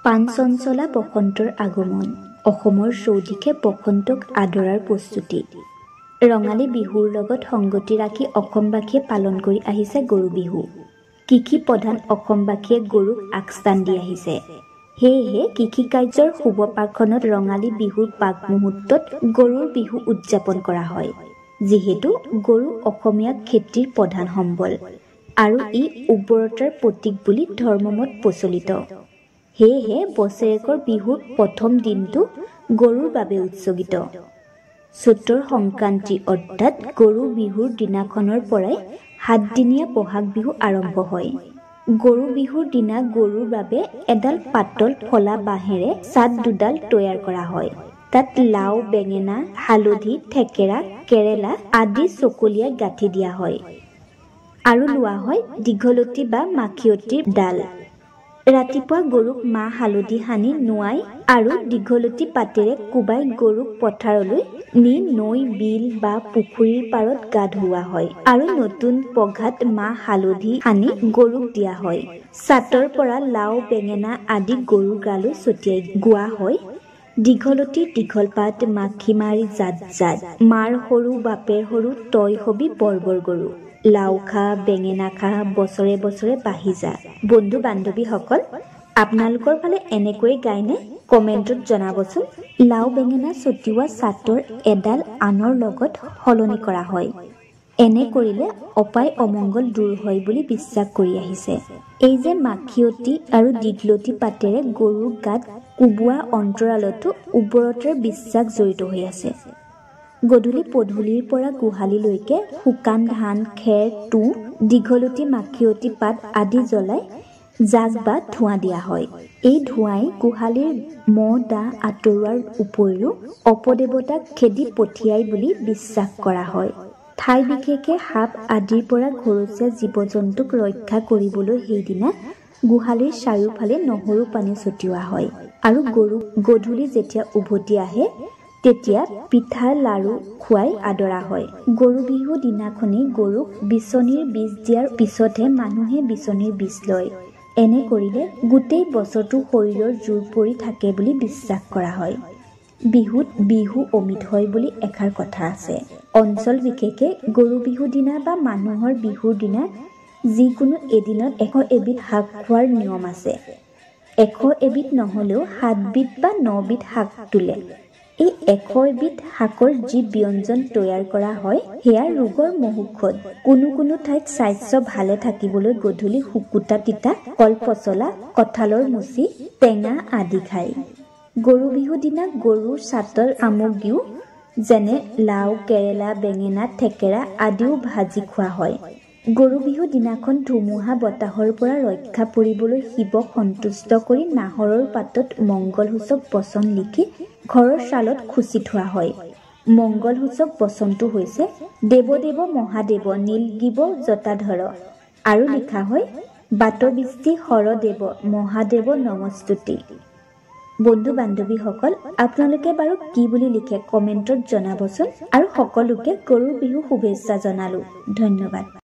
পানচঞ্চলা বসন্তৰ আগমন, অসমৰ চৌদিশে বসন্তক আদৰাৰ প্ৰস্তুতি। ৰঙালী বিহুৰ লগত সংগতি ৰাখি অসমবাসীয়ে পালন কৰি আহিছে গৰু বিহু। কৃষি প্ৰধান অসমবাসীয়ে গৰুক আগস্থান দি আহিছে। সেয়েহে কৃষি কাৰ্যৰ শুভ পাৰ্বণত ৰঙালী বিহুৰ প্ৰাক মুহূৰ্তত গৰুৰ বিহু উদযাপন কৰা হয়। যিহেতু গৰু অসমীয়া খেতিৰ প্ৰধান সম্বল আৰু ই উৰ্বৰতাৰ প্ৰতীক বুলি ধৰ্মমত প্ৰচলিত। সেয়েহে বছৰেকৰ বিহুৰ প্ৰথম দিনটো গৰুৰ বাবে উৎসৰ্গিত। চৈতৰ সংক্ৰান্তি অৰ্থাৎ গৰু বিহুৰ দিনাখনৰ পৰাই 7 দিনীয়া বহাগ বিহু আৰম্ভ হয়। গৰু বিহুৰ দিনা গৰুৰ বাবে এডাল পাতল ফলা বাঁহেৰে চাট দুডাল তৈয়াৰ কৰা হয়। তাত লাও, বেঙেনা, হালধি, থেকেৰা, কেৰেলা আদি চকলিয়াই গাঁঠি দিয়া হয় আৰু লোৱা হয় দীঘলতি বা মাখিয়তীৰ ডাল। ৰাতিপুৱা গৰুক মাহ হালধি সানি নোৱাই আৰু দীঘলতি পাতেৰে কোবাই গৰুক পথাৰলৈ নি নৈ, বিল বা পুখুৰীৰ পাৰত গা ধুওৱা হয় আৰু নতুন পঘাত মাহ হালধি সানি গৰুক দিয়া হয়। চাটৰ পৰা লাও, বেঙেনা আদি গৰুৰ গালৈ ছটিয়াই গোৱা হয়। দীঘলতিৰ দীঘল পাত, মাখি মাৰি জাত জাত, মাৰ সৰু বাপেৰ সৰু, তই হবি বৰ বৰ গৰু। লাও খা, বেঙেনা খা, বছৰে বছৰে বাঢ়ি যা। বন্ধু বান্ধৱীসকল, আপোনালোকৰ ফালে এনেকৈ গায়নে? কমেণ্টত জনাবচোন। লাও বেঙেনা ছটিওৱা চাটৰ এডাল আনৰ লগত সলনি কৰা হয়। এনে কৰিলে অপায় অমংগল দূৰ হয় বুলি বিশ্বাস কৰি আহিছে। এই যে মাখিয়তী আৰু দীঘলতি পাতেৰে গৰুৰ গাত কোবোৱা অন্তৰালতো উৰ্বৰতাৰ বিশ্বাস জড়িত হৈ আছে। গধূলি পদূলিৰ পৰা গোহালিলৈকে শুকান ধান, খেৰ, তুঁহ, দীঘলতি, মাখিয়তী পাত আদি জ্বলাই জাক বা ধোঁৱা দিয়া হয়। এই ধোঁৱাই গোহালিৰ মহ দাহ আঁতৰোৱাৰ উপৰিও অপদেৱতাক খেদি পঠিয়াই বুলি বিশ্বাস কৰা হয়। ঠাই বিশেষে সাপ আদিৰ পৰা ঘৰচীয়া জীৱ-জন্তুক ৰক্ষা কৰিবলৈ সেইদিনা গোহালিৰ চাৰিওফালে নহৰু পানী ছটিওৱা হয় আৰু গৰুক গধূলি যেতিয়া উভতি আহে তেতিয়া পিঠা লাড়ু খুৱাই আদৰা হয়। গৰু বিহু দিনাখনেই গৰুক বিচনীৰ বীজ দিয়াৰ পিছতহে মানুহে বিচনীৰ বীজ লয়। এনে কৰিলে গোটেই বছৰটো শৰীৰৰ জোৰ পৰি থাকে বুলি বিশ্বাস কৰা হয়। বিহুত বিহু অমিত হয় বুলি এষাৰ কথা আছে। অঞ্চল বিশেষে গৰু বিহুৰ দিনা বা মানুহৰ বিহুৰ দিনা যিকোনো এদিনত 100 এবিধ শাক খোৱাৰ নিয়ম আছে। 100 এবিধ নহলেও 7 বিধ বা 9 বিধ শাক তোলে। এই 100 এবিধ শাকৰ যি ব্যঞ্জন তৈয়াৰ কৰা হয় সেয়া ৰোগৰ মহৌষধ। কোনো ঠাইত স্বাস্থ্য ভালে থাকিবলৈ গধূলি শুকুতা তিতা, কল পচলা, কঁঠালৰ মুচি, টেঙা আদি খায়। গৰু বিহুৰ দিনা গৰুৰ চাটৰ সামগ্ৰীও যেনে লাও, কেৰেলা, বেঙেনা, থেকেৰা আদিও ভাজি খোৱা হয়। গৰু বিহুৰ দিনাখন ধুমুহা বতাহৰ পৰা ৰক্ষা পৰিবলৈ শিৱক সন্তুষ্ট কৰি নাহৰৰ পাতত মংগলসূচক বচন লিখি ঘৰৰ চালত খুচি থোৱা হয়। মংগলসূচক বচনটো হৈছে দেৱদেৱ মহাদেৱ নীলগিব জটাধৰ আৰু লিখা হয় বাতবিষ্টি হৰদেৱ মহাদেৱ নমস্তুতি। বন্ধু বান্ধৱীসকল, আপোনালোকে বাৰু কি বুলি লিখে কমেণ্টত জনাবচোন আৰু সকলোকে গৰুৰ বিহু শুভেচ্ছা জনালো। ধন্যবাদ।